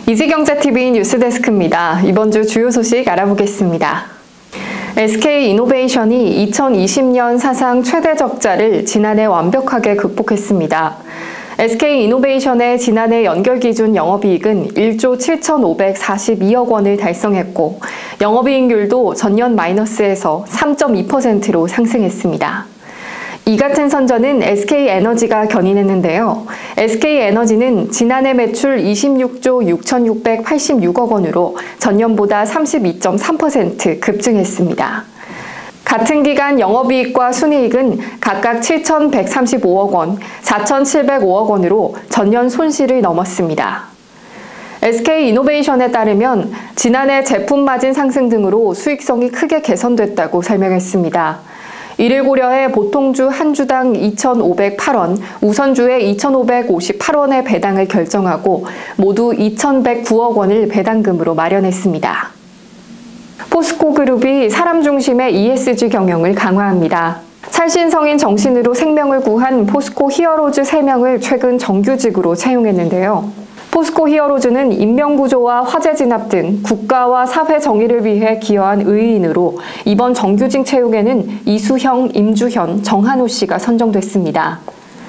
이지경제TV 뉴스데스크입니다. 이번 주 주요 소식 알아보겠습니다. SK이노베이션이 2020년 사상 최대 적자를 지난해 완벽하게 극복했습니다. SK이노베이션의 지난해 연결기준 영업이익은 1조 7,542억 원을 달성했고 영업이익률도 전년 마이너스에서 3.2%로 상승했습니다. 이 같은 선전은 SK에너지가 견인했는데요. SK에너지는 지난해 매출 26조 6,686억 원으로 전년보다 32.3% 급증했습니다. 같은 기간 영업이익과 순이익은 각각 7,135억 원, 4,705억 원으로 전년 손실을 넘었습니다. SK이노베이션에 따르면 지난해 제품 마진 상승 등으로 수익성이 크게 개선됐다고 설명했습니다. 이를 고려해 보통주 한 주당 2,508원, 우선주에 2,558원의 배당을 결정하고 모두 2,109억 원을 배당금으로 마련했습니다. 포스코그룹이 사람 중심의 ESG 경영을 강화합니다. 살신성인 정신으로 생명을 구한 포스코 히어로즈 3명을 최근 정규직으로 채용했는데요. 포스코 히어로즈는 인명구조와 화재 진압 등 국가와 사회 정의를 위해 기여한 의인으로 이번 정규직 채용에는 이수형, 임주현, 정한호 씨가 선정됐습니다.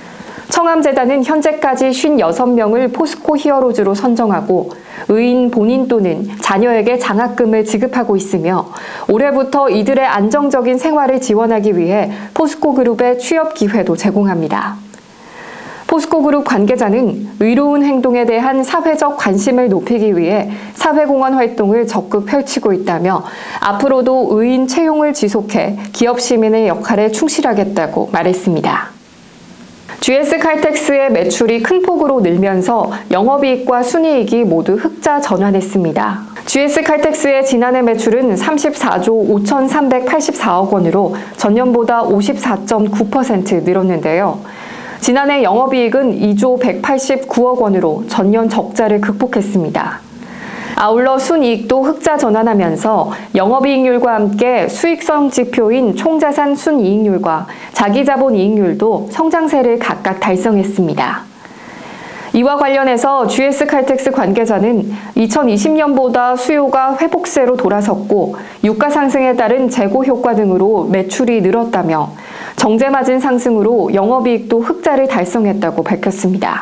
청암재단은 현재까지 56명을 포스코 히어로즈로 선정하고 의인 본인 또는 자녀에게 장학금을 지급하고 있으며 올해부터 이들의 안정적인 생활을 지원하기 위해 포스코그룹의 취업 기회도 제공합니다. 포스코그룹 관계자는 의로운 행동에 대한 사회적 관심을 높이기 위해 사회공헌 활동을 적극 펼치고 있다며 앞으로도 의인 채용을 지속해 기업 시민의 역할에 충실하겠다고 말했습니다. GS칼텍스의 매출이 큰 폭으로 늘면서 영업이익과 순이익이 모두 흑자 전환했습니다. GS칼텍스의 지난해 매출은 34조 5,384억 원으로 전년보다 54.9% 늘었는데요. 지난해 영업이익은 2조 189억 원으로 전년 적자를 극복했습니다. 아울러 순이익도 흑자 전환하면서 영업이익률과 함께 수익성 지표인 총자산 순이익률과 자기자본이익률도 성장세를 각각 달성했습니다. 이와 관련해서 GS칼텍스 관계자는 2020년보다 수요가 회복세로 돌아섰고 유가 상승에 따른 재고 효과 등으로 매출이 늘었다며 정제마진 상승으로 영업이익도 흑자를 달성했다고 밝혔습니다.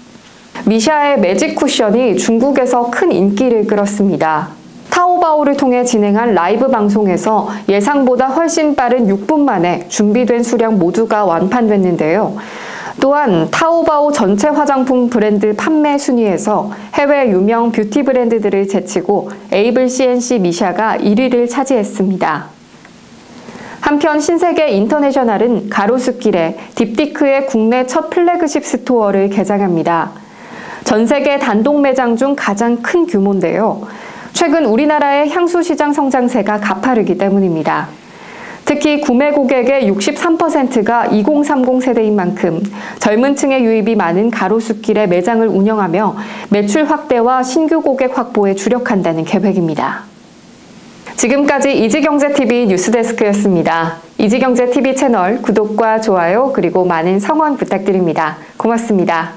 미샤의 매직 쿠션이 중국에서 큰 인기를 끌었습니다. 타오바오를 통해 진행한 라이브 방송에서 예상보다 훨씬 빠른 6분 만에 준비된 수량 모두가 완판됐는데요. 또한 타오바오 전체 화장품 브랜드 판매 순위에서 해외 유명 뷰티 브랜드들을 제치고 에이블 CNC 미샤가 1위를 차지했습니다. 한편 신세계 인터내셔널은 가로수길에 딥티크의 국내 첫 플래그십 스토어를 개장합니다. 전 세계 단독 매장 중 가장 큰 규모인데요. 최근 우리나라의 향수 시장 성장세가 가파르기 때문입니다. 특히 구매 고객의 63%가 2030 세대인 만큼 젊은 층의 유입이 많은 가로수길에 매장을 운영하며 매출 확대와 신규 고객 확보에 주력한다는 계획입니다. 지금까지 이지경제TV 뉴스데스크였습니다. 이지경제TV 채널 구독과 좋아요 그리고 많은 성원 부탁드립니다. 고맙습니다.